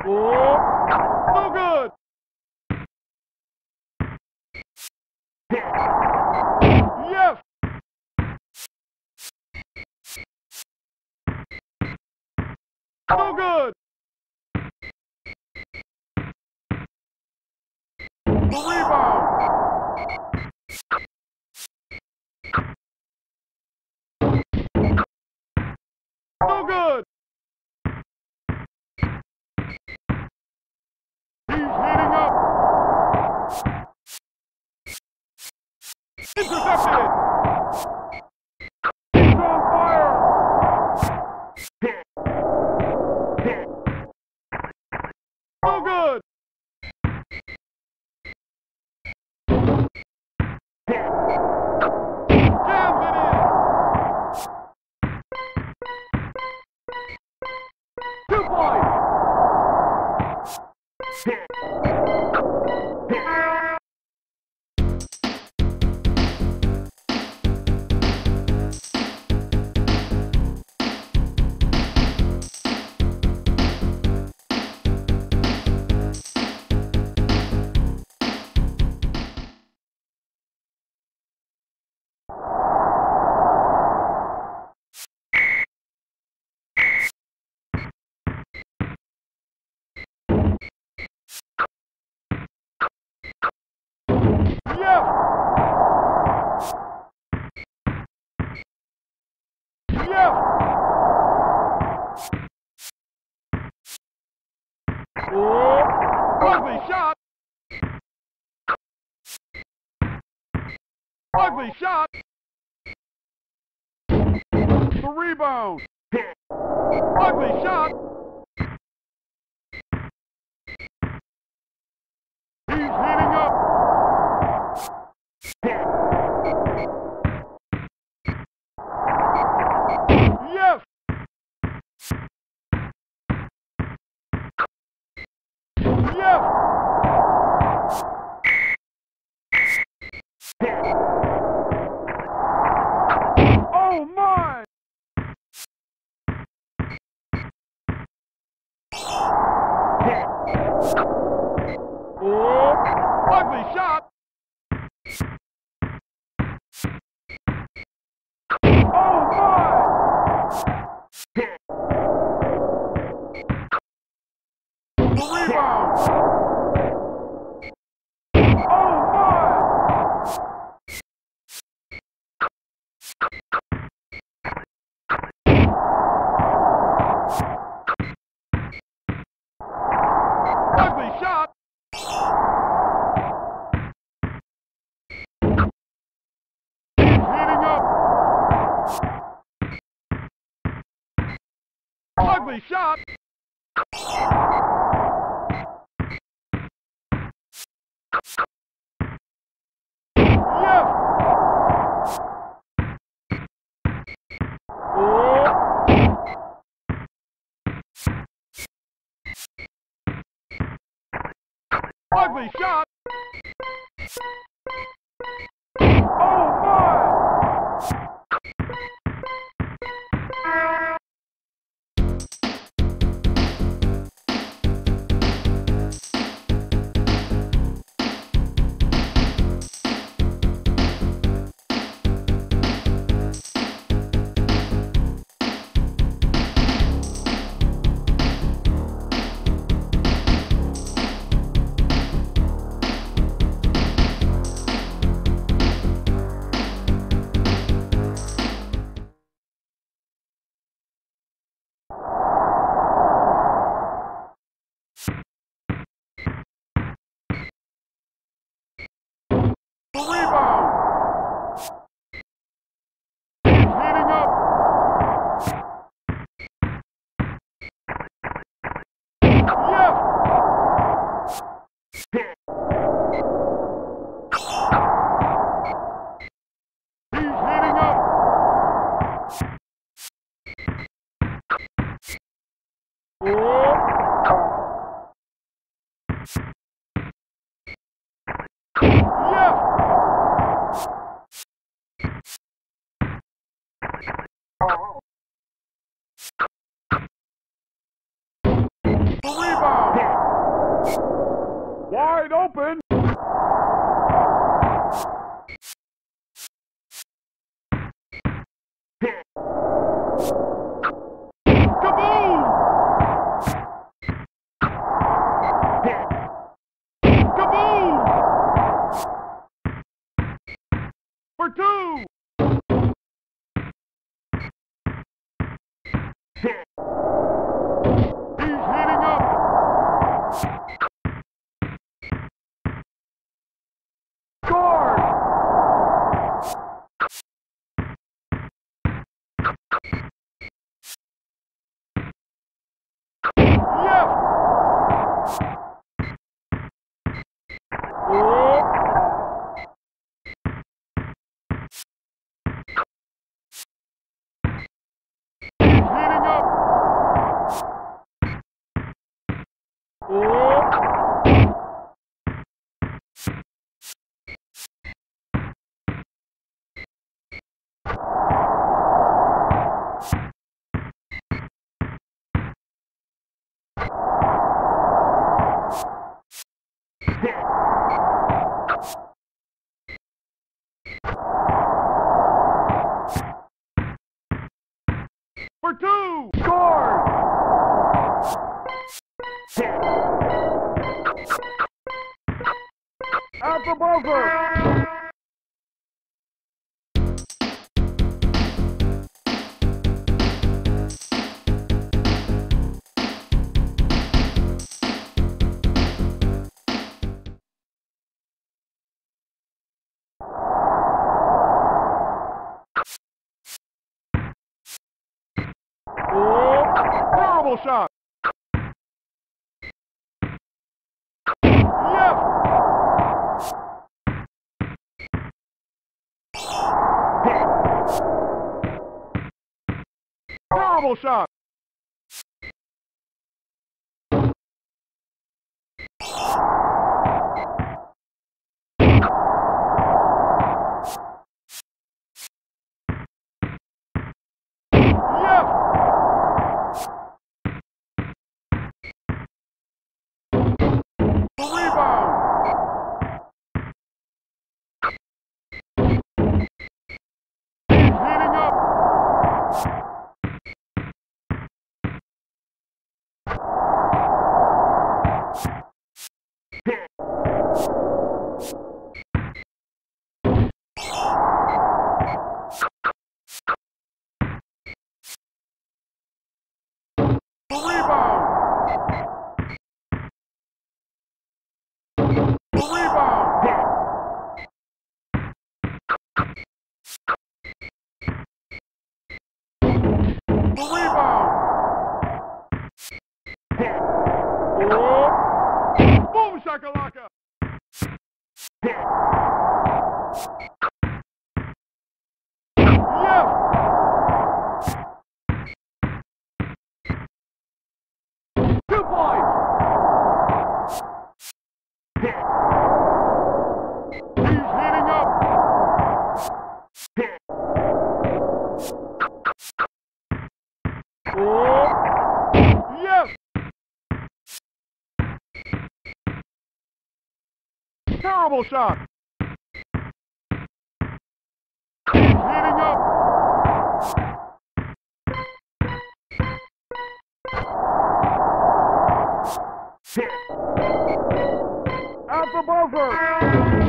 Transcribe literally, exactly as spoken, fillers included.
Oh, no good. Yes. No good. The rebound. No good. He's heating up. Intercepted. He's on fire. No good. Jams it in. Two points. Yes! Yes! Oh, ugly shot! Ugly shot! The rebound! Ugly shot! He's heating up! Yes! Yes! Oh my! Oh, ugly shot! Oh my! The rebound! Oh my! Ugly shot! He's heating up! Ugly shot! Yes! Oh! Ugly shot! Oh my! open. Kaboom! Kaboom! For two. He's heating up. Score! Yes! Oh! He's heating up. Oh! For two! Score! At the buzzer! Oh, horrible shot! Yes! Horrible shot! Yes! The rebound! He's heating up! The rebound! The rebound! The rebound! Oh! Boom shakalaka! Yes! Two points! He's heating up! Oh! Yes! Terrible shot! He's heating up! At the buzzer!